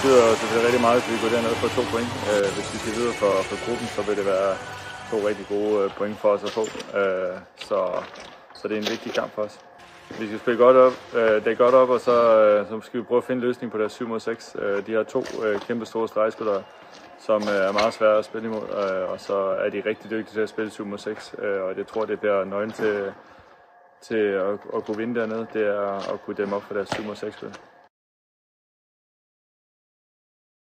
betyder selvfølgelig rigtig meget, at vi går derned for 2 point. Hvis vi skal videre for gruppen, så vil det være 2 rigtig gode point for os at få. Så det er en vigtig kamp for os. Vi skal spille godt op, godt op, og så skal vi prøve at finde en løsning på deres 7 mod 6. De har 2 kæmpe store stregspillere, som er meget svære at spille imod, og så er de rigtig dygtige til at spille 7 mod 6. Og jeg tror, det bliver nøglen til at kunne vinde dernede, det er at kunne dæmme op for deres 7 mod 6 spil.